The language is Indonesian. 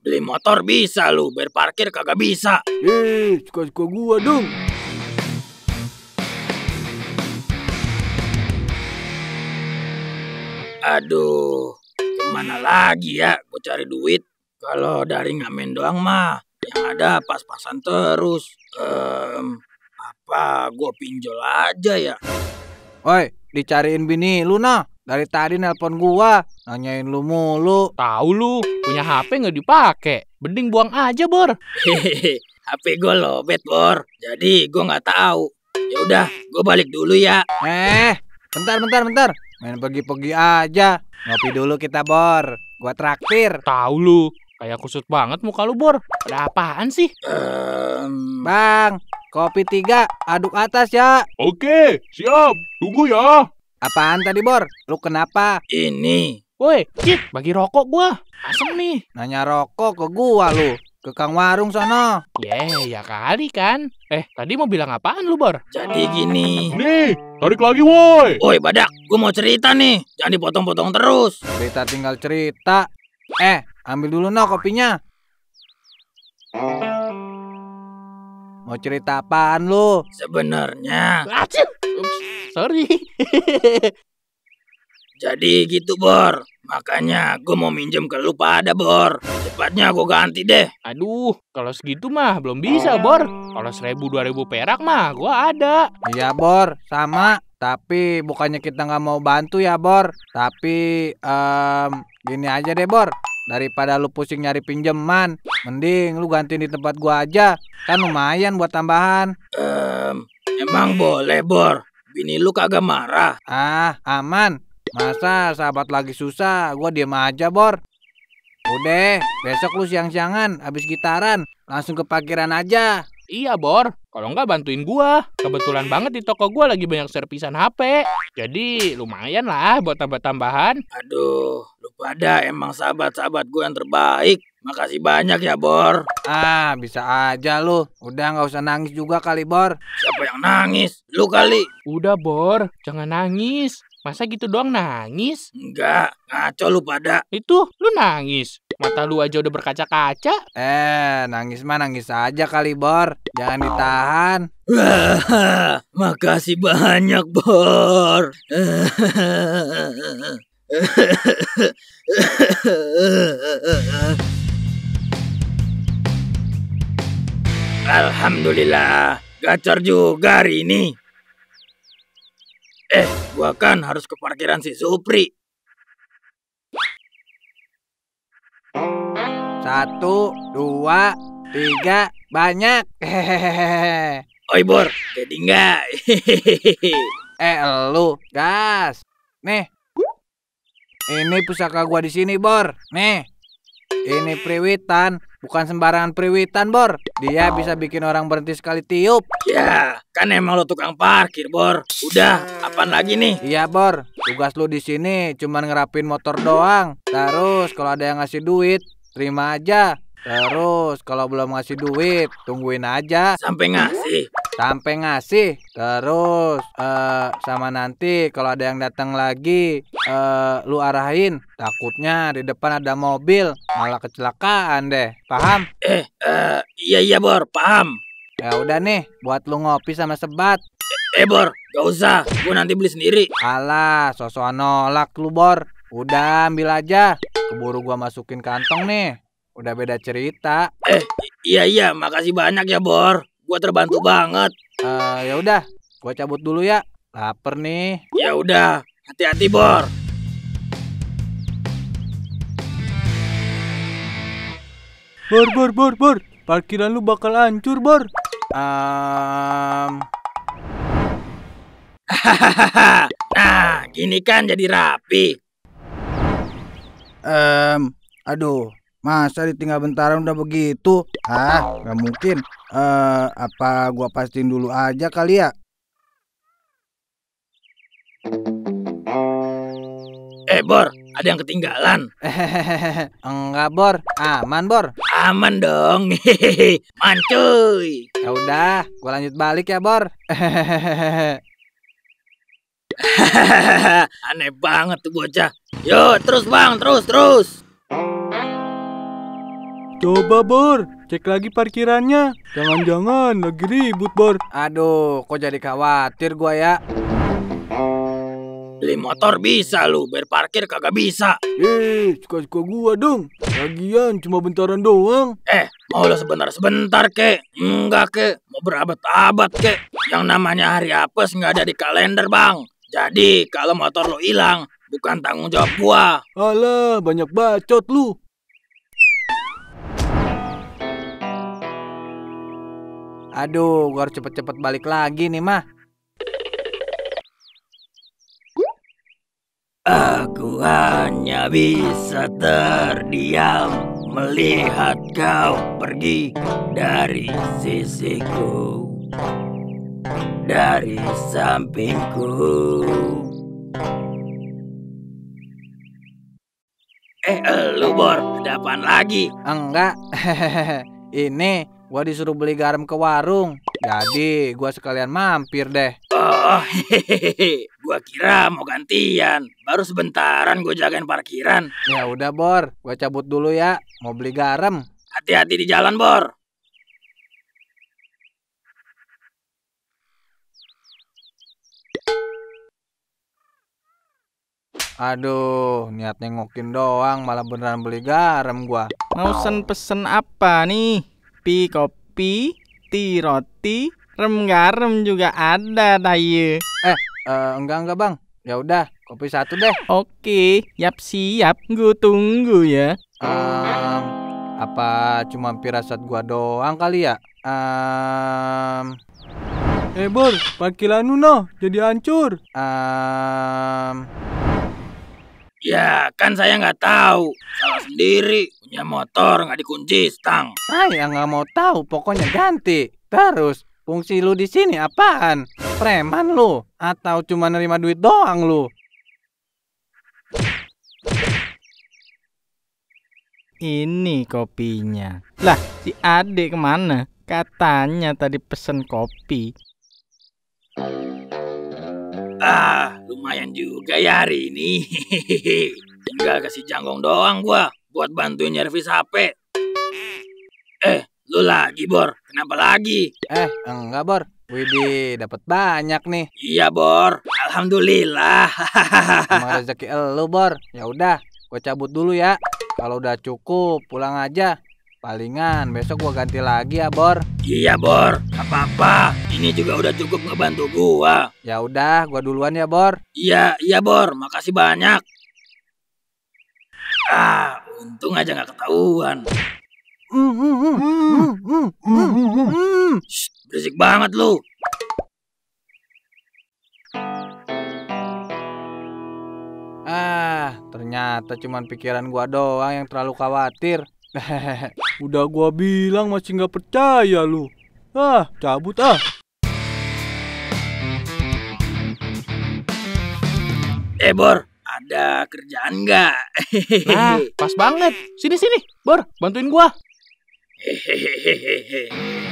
Beli motor bisa lu, bayar parkir kagak bisa. Suka-suka gua dong. Aduh, kemana lagi ya gue cari duit? Kalau dari ngamen doang mah, yang ada pas-pasan terus. Apa gue pinjol aja ya? Oi, dicariin bini lu nah. Dari tadi nelpon gua, nanyain lu mulu. Tahu lu, punya HP nggak dipakai. Mending buang aja, Bor. Hehehe, HP gue lobet, Bor. Jadi gue nggak tahu. Ya udah, gue balik dulu ya. Bentar. Main pergi-pergi aja. Ngopi dulu kita, Bor. Gua traktir. Tahu lu, kayak kusut banget muka lu, Bor. Ada apaan sih? Bang, kopi 3, aduk atas ya. Oke, siap. Tunggu ya. Apaan tadi, Bor? Lu kenapa? Ini. Woi, Cit, bagi rokok gua. Asem nih. Nanya rokok ke gua lu. Ke Kang Warung sono. Ya kali kan. Tadi mau bilang apaan lu, Bor? Jadi gini. Nih, tarik lagi woi. Woi, Badak, gue mau cerita nih. Jangan dipotong-potong terus. Cerita tinggal cerita. Ambil dulu no kopinya. Mau cerita apaan lu? Sebenarnya. Ups, sorry. Jadi gitu, Bor. Makanya gue mau minjem ke lu pada, Bor. Cepatnya gue ganti deh. Aduh, kalau segitu mah belum bisa, Bor. Kalau 1.000-2.000 perak mah gua ada. Iya, Bor, sama. Tapi bukannya kita nggak mau bantu ya, Bor. Tapi gini aja deh, Bor. Daripada lu pusing nyari pinjaman, mending lu gantiin di tempat gua aja. Kan lumayan buat tambahan. Emang boleh, Bor? Bini lu kagak marah? Aman. Masa sahabat lagi susah, gua diem aja, Bor. Udah, besok lu siang-siangan habis gitaran, langsung ke parkiran aja. Iya, Bor. Kalau nggak bantuin gua. Kebetulan banget di toko gua lagi banyak servisan HP. Jadi lumayan lah buat tambah-tambahan. Aduh, lu pada emang sahabat-sahabat gue yang terbaik. Makasih banyak ya, Bor. Bisa aja lu. Udah nggak usah nangis juga kali, Bor. Siapa yang nangis? Lu kali. Udah, Bor. Jangan nangis. Masa gitu doang nangis? Enggak, ngaco lu pada. Itu, lu nangis. Mata lu aja udah berkaca-kaca. Nangis mah nangis aja kali, Bor. Jangan ditahan. Wah, makasih banyak, Bor. Alhamdulillah, gacor juga hari ini. Gua kan harus ke parkiran si Supri. 1, 2, 3, banyak. Hehehe. Oi, Bor, jadi enggak? Lu gas. Nih. Ini pusaka gua di sini, Bor. Nih. Ini priwitan, bukan sembarangan priwitan, Bor. Dia bisa bikin orang berhenti sekali tiup. Ya, kan emang lo tukang parkir, Bor. Udah, apaan lagi nih? Iya, Bor. Tugas lu di sini cuman ngerapin motor doang. Terus kalau ada yang ngasih duit, terima aja. Terus kalau belum ngasih duit, tungguin aja Sampai ngasih. sampai ngasih. Terus sama nanti kalau ada yang datang lagi, lu arahin. Takutnya di depan ada mobil, malah kecelakaan deh. Paham? Iya, Bor, paham. Ya udah nih, buat lu ngopi sama sebat. Bor, gak usah. Gue nanti beli sendiri. Alah, sosokan nolak lu, Bor. Udah ambil aja. Keburu gua masukin kantong nih. Udah beda cerita. Iya, makasih banyak ya, Bor. Gua terbantu banget. Ya udah, gua cabut dulu ya. Laper nih. Ya udah, hati-hati, Bor. Bor. Parkiran lu bakal hancur, Bor. Nah, gini kan jadi rapi. Aduh, masa ditinggal bentaran udah begitu? Nggak mungkin. Apa gua pastiin dulu aja kali ya? Bor, ada yang ketinggalan. Enggak, Bor. Aman, Bor. Aman dong. Mancuy. Ya udah, gua lanjut balik ya, Bor. Aneh banget tuh bocah. Yo, terus Bang, terus. Coba Bor, cek lagi parkirannya. Jangan-jangan lagi ribut Bor. Aduh, kok jadi khawatir gua ya. Beli motor bisa lu, berparkir kagak bisa. Suka-suka gua dong. Lagian cuma bentaran doang. Mau lo sebentar-sebentar kek? Enggak kek, mau berabad-abad kek. Yang namanya hari apes nggak ada di kalender bang. Jadi kalau motor lo hilang, bukan tanggung jawab gua. Alah, banyak bacot lu. Aduh, gua harus cepet-cepet balik lagi nih mah. Aku hanya bisa terdiam melihat kau pergi dari sisiku, dari sampingku. Lu Bor, ada apaan lagi? Enggak. Ini gua disuruh beli garam ke warung. Jadi gua sekalian mampir deh. Oh, hehehe, gua kira mau gantian. Baru sebentaran gua jagain parkiran. Ya udah Bor, gua cabut dulu ya. Mau beli garam. Hati-hati di jalan, Bor. Aduh, niat nengokin doang malah beneran beli garam gua. Mau pesen apa nih? Pi kopi, ti roti, rem garam juga ada taye. Enggak Bang. Ya udah, kopi satu deh. Oke, siap, gue tunggu ya. Apa cuma firasat gua doang kali ya? Bor, parkiran lu noh jadi hancur. Ya, kan saya nggak tahu. Salah sendiri. Punya motor nggak dikunci stang. Saya nggak mau tahu, pokoknya ganti. Terus, fungsi lu di sini apaan? Preman lu? Atau cuma nerima duit doang lu? Ini kopinya. Lah, si Ade kemana? Katanya tadi pesen kopi. Lumayan juga ya hari ini. Tinggal kasih janggong doang gua buat bantuin nyervis HP. Lu lagi, Bor? Kenapa lagi? Enggak, Bor. Widih, dapat banyak nih. Iya, Bor. Alhamdulillah. Emang rezeki elu, Bor. Ya udah, gua cabut dulu ya. Kalau udah cukup, pulang aja. Palingan besok gua ganti lagi ya, Bor. Iya, Bor. Gak apa-apa. Ini juga udah cukup ngebantu gua. Ya udah, gua duluan ya, Bor. Iya, Bor. Makasih banyak. Untung aja gak ketahuan. Shh, berisik banget lu. Ternyata cuman pikiran gua doang yang terlalu khawatir. Udah gua bilang masih nggak percaya lu. Cabut Bor, ada kerjaan nggak? Nah, pas banget. Sini, Bor, bantuin gua. Hehehe.